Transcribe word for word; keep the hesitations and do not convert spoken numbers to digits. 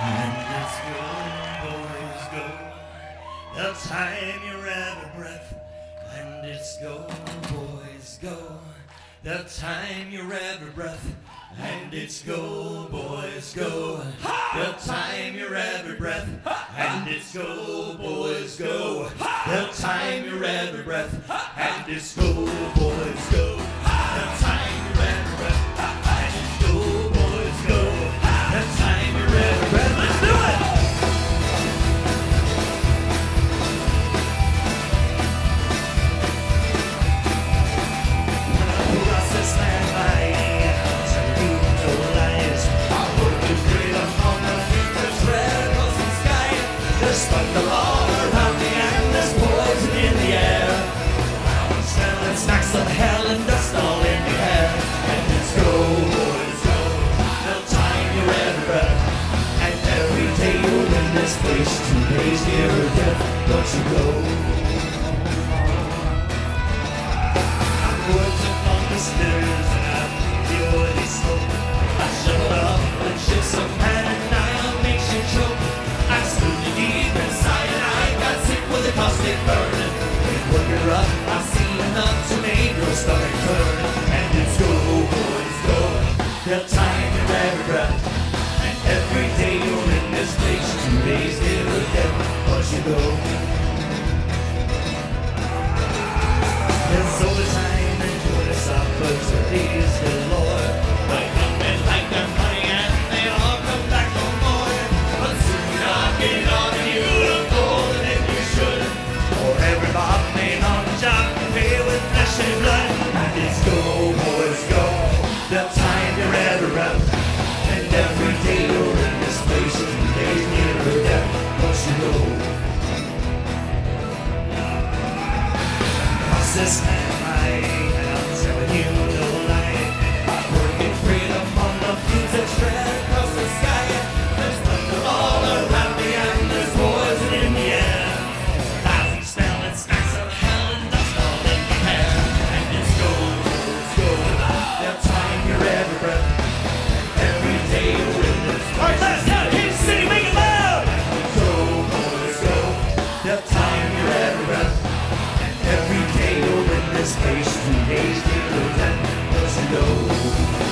And let's go, boys, go. The time you're out of breath. And it's go, boys, go. The time you're out of breath. And it's go, boys, go. The time you're out of breath. And it's go, boys, go. The time you're out of breath. And it's go, boys, go. The time you're out of breath. And it's go, boys, go. The time you're out of breath. Let's do it! Across this land I am, telling you no lies. Our work is great upon the there's red across the sky. There's thunder all around me and there's poison in the air. I'm smelling snacks of hell and dust all in the air. And it's go, boys, go. No time you're ever breath. And every day you're in this place, two days nearer death. Don't you go? I'm working on the stairs and I feel really slow. I shut up and shit some pan and I'll make you choke. I'm slowly deep inside and I got sick with a caustic burning. When work her up, I see enough to make your stomach turn. And it's go, boys, go. The time you're ever breath. And every day you're in this place, two days nearer death. But you go. There's overtime and bonus opportunities galore. But coming like their money and they all come back for more. But soon you're getting on and you look older than you should. For every bob made on the job you pay with flesh and blood. And it's go, boys, go. The time you're ever up. And every day you're in this place, two days nearer death. But you go. This man I am telling you no lie. Working freedom on the fuse that spread across the sky. There's thunder all around me and there's poison in the air. Lousy smelling snacks of hell and dust all in the hair. And it's go, it's go. The time you're ever breath. Every day you're in this place. Alright, last time, Kansas City, make it loud! Go, boys, go. The time you're ever breath. Every day you're in this place, two days nearer death, does you know?